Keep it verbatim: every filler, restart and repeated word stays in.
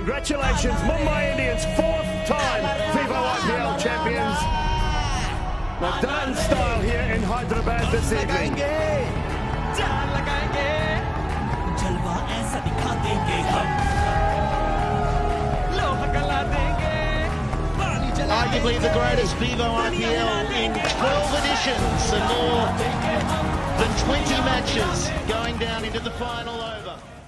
Congratulations, Mumbai Indians, fourth time VIVO I P L champions. The Darwani style here in Hyderabad this evening. Arguably the greatest VIVO I P L in twelve editions and more than twenty matches going down into the final over.